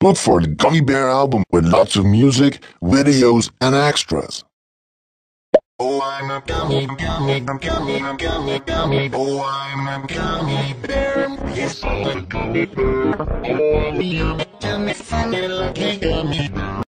Look for the Gummy Bear album with lots of music, videos, and extras. Oh, I'm a gummy, gummy, gummy, gummy, gummy. Oh, I'm a gummy bear. Yes, I'm a gummy bear. Oh, I'm a gummy, funny, lucky gummy